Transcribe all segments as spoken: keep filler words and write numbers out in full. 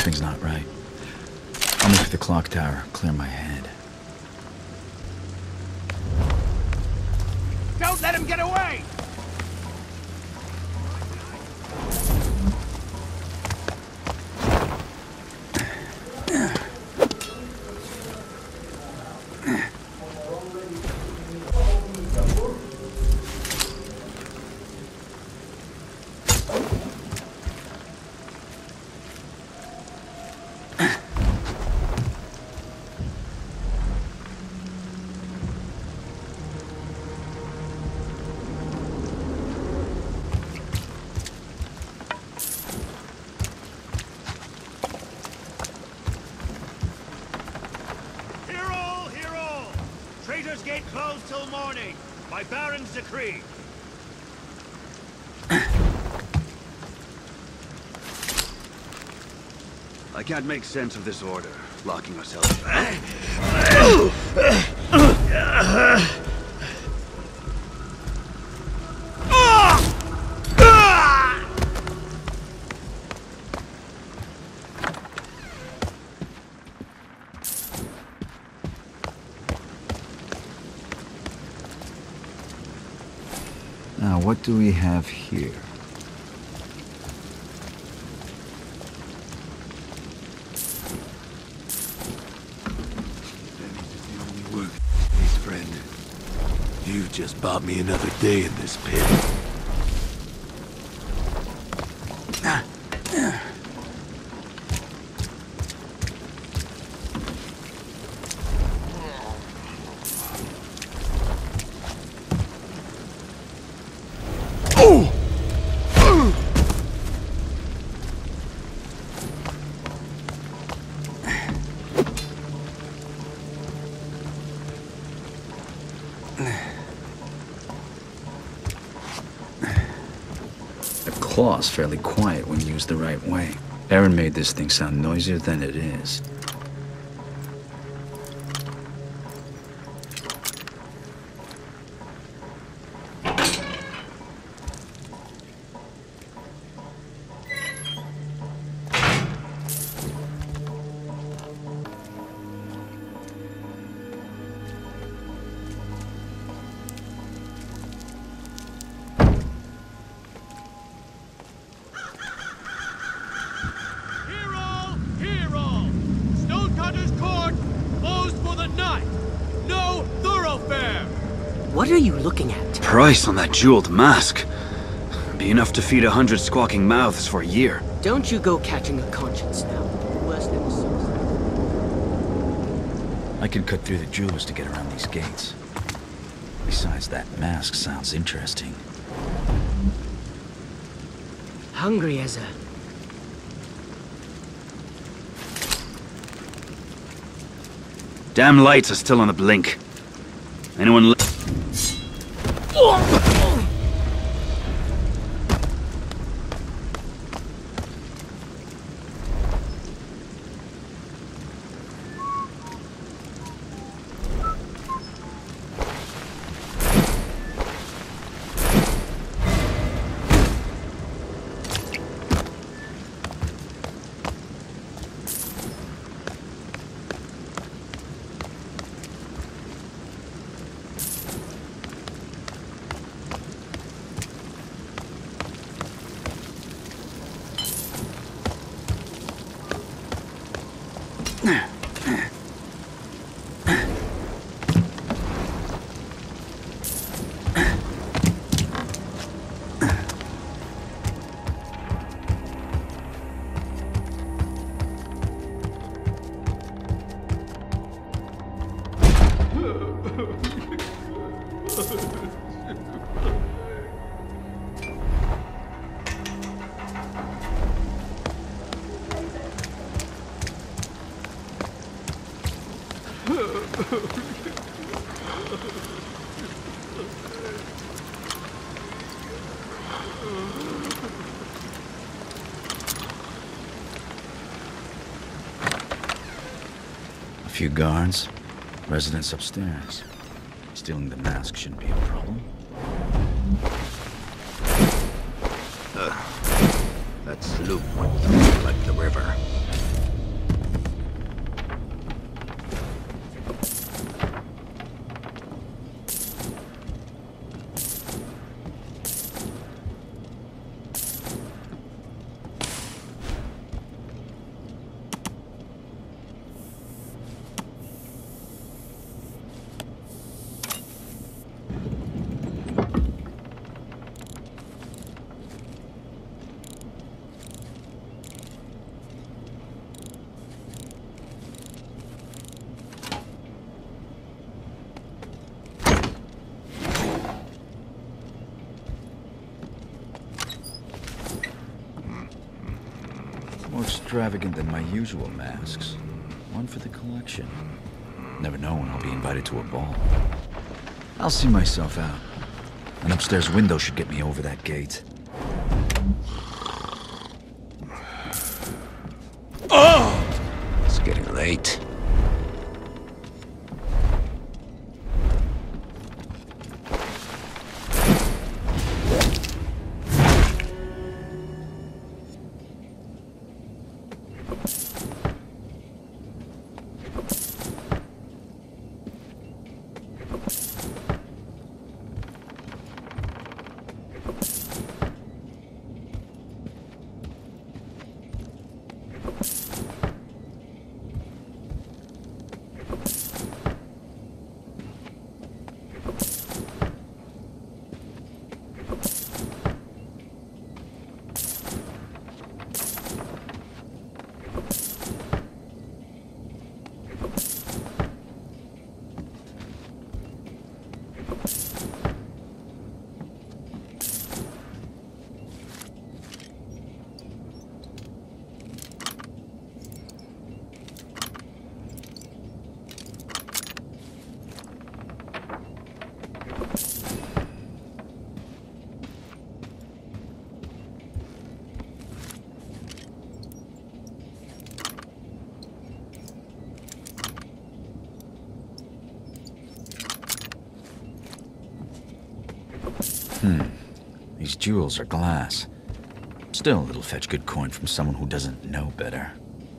Something's not right. I'll move to the clock tower, clear my head. Don't let him get away! Gate closed till morning, by Baron's decree. I can't make sense of this order, locking ourselves. Now, what do we have here? Please, friend. You've just bought me another day in this pit. The claw's fairly quiet when used the right way. Aaron made this thing sound noisier than it is. What are you looking at? Price on that jeweled mask. Be enough to feed a hundred squawking mouths for a year. Don't you go catching a conscience now. Worse than a soul. I can cut through the jewelers to get around these gates. Besides, that mask sounds interesting. Hungry as a... Damn lights are still on the blink. Anyone li- A few guards, residents upstairs. Stealing the mask shouldn't be a problem. Uh, that sloop went through like the river. More extravagant than my usual masks. One for the collection. Never know when I'll be invited to a ball. I'll see myself out. An upstairs window should get me over that gate. Oh! It's getting late. Hmm. These jewels are glass. Still, it'll fetch good coin from someone who doesn't know better.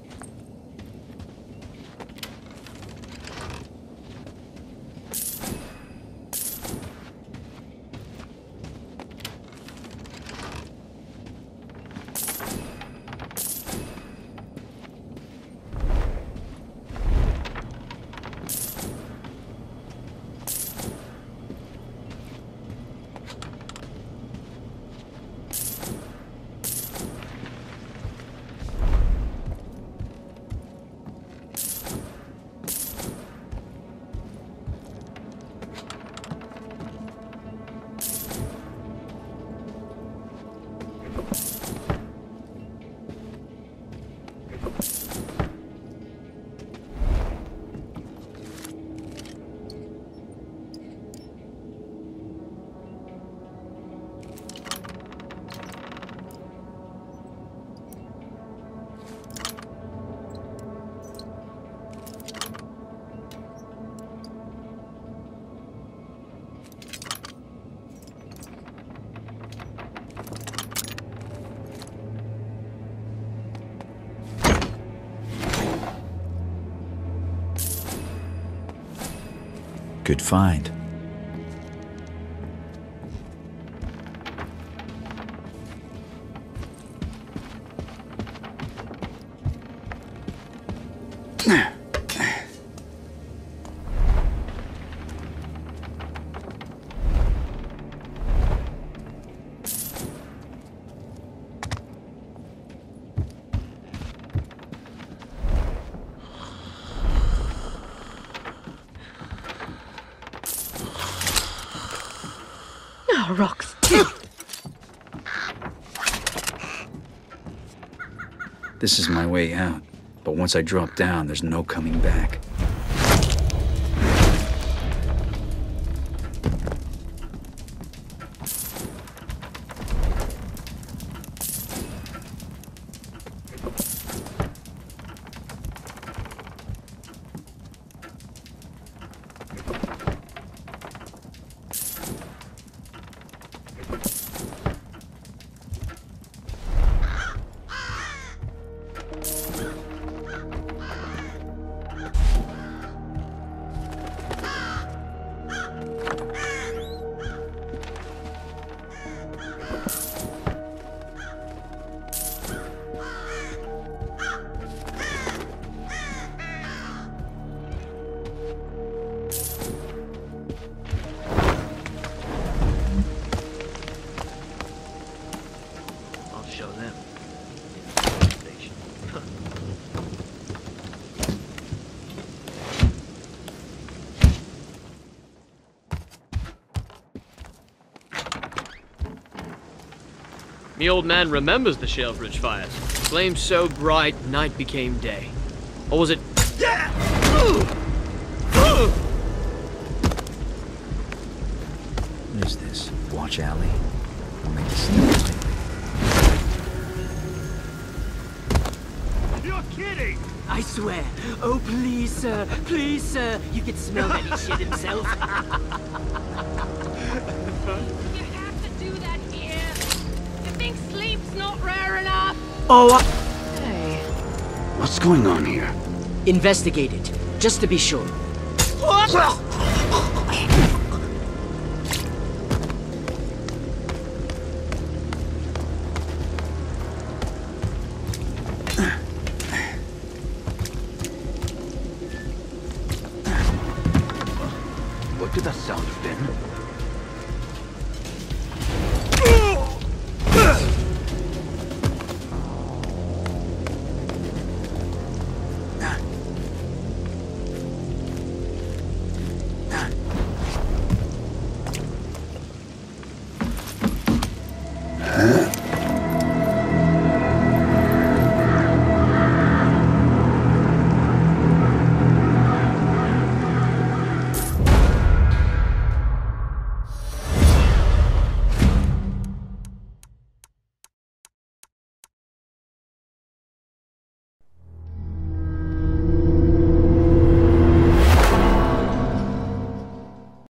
Good find. Rocks. This is my way out, but once I drop down, there's no coming back. The old man remembers the Shalebridge fires. Flames so bright, night became day. Or was it... What is this? Watch alley? I'll make this step lightly. You're kidding! I swear. Oh, please, sir. Please, sir. You can smell that he shit himself. You have to do that here. You think sleep's not rare enough? Oh, I Hey. What's going on here? investigate it, just to be sure.